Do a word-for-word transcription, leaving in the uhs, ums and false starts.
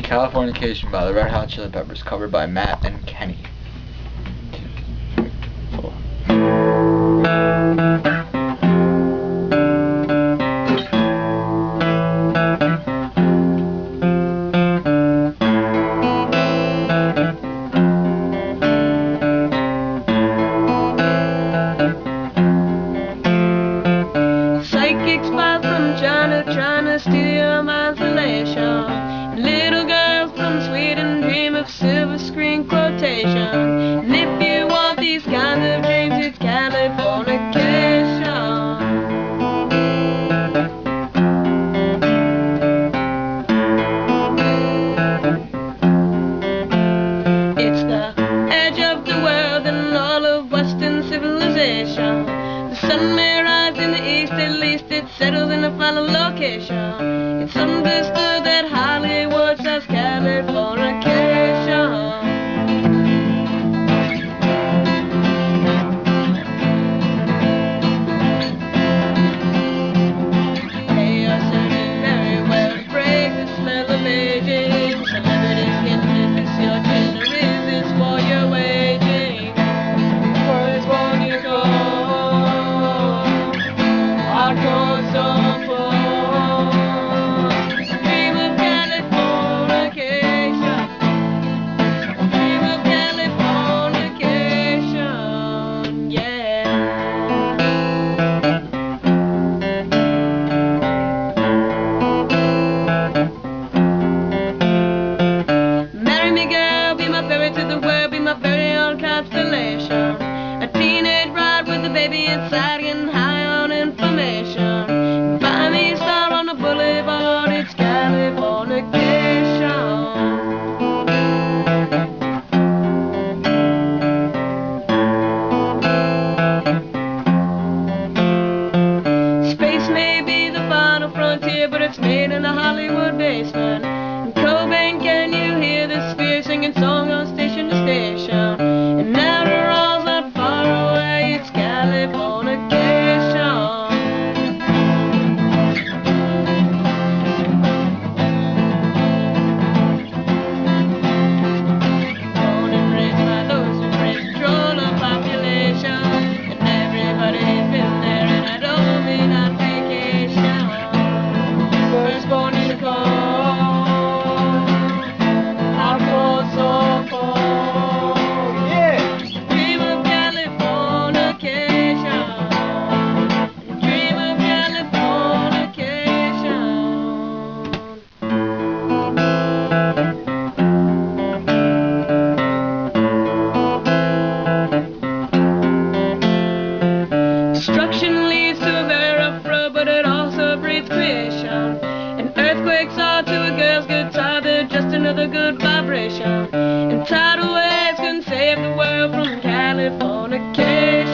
Californication by the Red Hot Chili Peppers, covered by Matt and Kenny. Four. Psychics spy from China, trying to steal my isolation. Little girls from Sweden dream of silver screen quotation. And if you want these kinds of dreams, it's Californication. It's the edge of the world and all of Western civilization. The sun may rise in the east, at least it settles in a final location. It's understood that Hollywood says Californication. Hey, you're serving very well to break the smell of aging. Celebrities get to miss your chin, or is this war you're waging? Where's one you go? I'll go so far. Dream of Californication. Dream of Californication, yeah. Marry me, girl, be my ferry to the world, be my very own constellation. A teenage bride with a baby inside, getting high on information. Find me a star on the boulevard, it's Californication. Space may be the final frontier, but it's made in a Hollywood basement. In Cobain, can you hear the sphere singing song on station to station? And now the all's not far away, it's Californication. Born and raised by those who praise control of population, and everybody's been there, and I don't mean on vacation. First born unicorn, I'll go so far. Yeah. Dream of Californication. Dream of Californication. Destruction leads to a very rough road, but it also breeds creation. And earthquakes are to a girl's guitar, they're just another good vibration. And tidal waves can save the world from Californication.